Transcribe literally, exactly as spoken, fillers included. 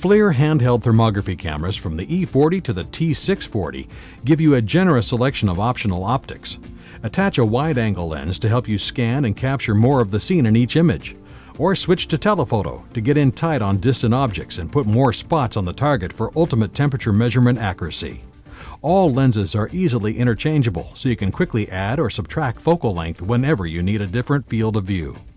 FLIR handheld thermography cameras from the E forty to the T six forty give you a generous selection of optional optics. Attach a wide-angle lens to help you scan and capture more of the scene in each image. Or switch to telephoto to get in tight on distant objects and put more spots on the target for ultimate temperature measurement accuracy. All lenses are easily interchangeable, so you can quickly add or subtract focal length whenever you need a different field of view.